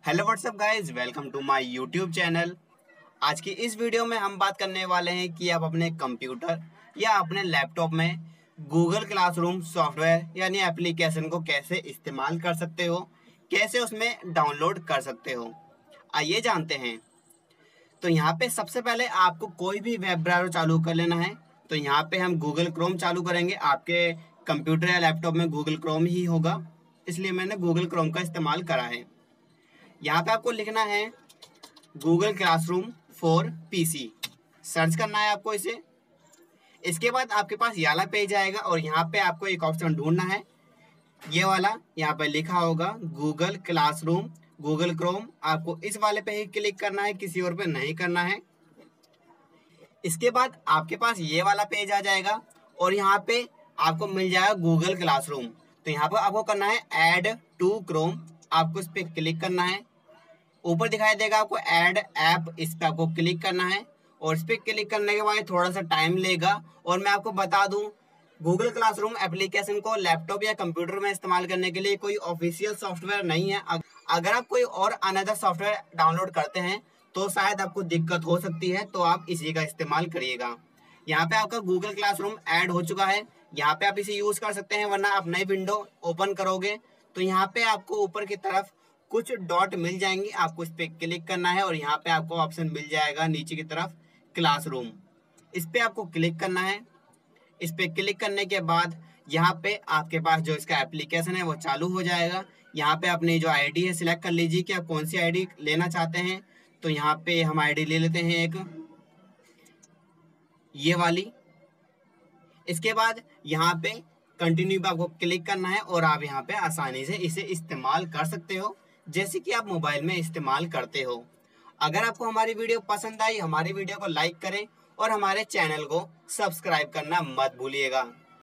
Hello what's up guys, welcome to my YouTube channel. आज की इस वीडियो में हम बात करने वाले हैं कि आप अपने कंप्यूटर या अपने लैपटॉप में गूगल क्लासरूम सॉफ्टवेयर यानी एप्लीकेशन को कैसे इस्तेमाल कर सकते हो, कैसे उसमें डाउनलोड कर सकते हो। आइए जानते हैं। तो यहाँ पे सबसे पहले आपको कोई भी वेब ब्राउज़र चालू कर लेना है। तो यहाँ पे हम गूगल क्रोम चालू करेंगे। आपके कंप्यूटर या लैपटॉप में गूगल क्रोम ही होगा, इसलिए मैंने गूगल क्रोम का इस्तेमाल करा है। यहाँ पे आपको लिखना है Google classroom for PC, search करना है आपको इसे। इसके बाद आपके पास ये वाला पेज आएगा और यहाँ पे आपको एक ऑप्शन ढूंढना है, ये वाला। यहाँ पे लिखा होगा गूगल क्लासरूम गूगल क्रोम। आपको इस वाले पे ही क्लिक करना है, किसी और पे नहीं करना है। इसके बाद आपके पास ये वाला पेज आ जाएगा और यहाँ पे आपको मिल जाएगा गूगल क्लासरूम। तो यहाँ पर आपको करना है ऐड टू क्रोम, आपको इस पर क्लिक करना है। ऊपर दिखाई देगा आपको ऐड ऐप, इस पर आपको क्लिक करना है और इस पर क्लिक करने के बाद थोड़ा सा टाइम लेगा। और मैं आपको बता दूं, गूगल क्लासरूम एप्लीकेशन को लैपटॉप या कंप्यूटर में इस्तेमाल करने के लिए कोई ऑफिशियल सॉफ्टवेयर नहीं है। अगर आप कोई और अनदर सॉफ्टवेयर डाउनलोड करते हैं तो शायद आपको दिक्कत हो सकती है, तो आप इसी का इस्तेमाल करिएगा। यहाँ पे आपका गूगल क्लासरूम ऐड हो चुका है, यहाँ पे आप इसे यूज कर सकते हैं। वरना आप नई विंडो ओपन करोगे तो यहाँ पे आपको ऊपर की तरफ कुछ डॉट मिल जाएंगे, आपको इस पर क्लिक करना है और यहाँ पे आपको ऑप्शन मिल जाएगा नीचे की तरफ क्लासरूम, इस पर आपको क्लिक करना है। इस पर क्लिक करने के बाद यहाँ पे आपके पास जो इसका एप्लीकेशन है वो चालू हो जाएगा। यहाँ पे अपनी जो आईडी है सिलेक्ट कर लीजिए कि आप कौन सी आईडी लेना चाहते हैं। तो यहाँ पे हम आईडी ले लेते हैं एक, ये वाली। इसके बाद यहाँ पे कंटिन्यू पे आपको क्लिक करना है और आप यहाँ पे आसानी से इसे इस्तेमाल कर सकते हो, जैसे कि आप मोबाइल में इस्तेमाल करते हो। अगर आपको हमारी वीडियो पसंद आई, हमारी वीडियो को लाइक करें और हमारे चैनल को सब्सक्राइब करना मत भूलिएगा।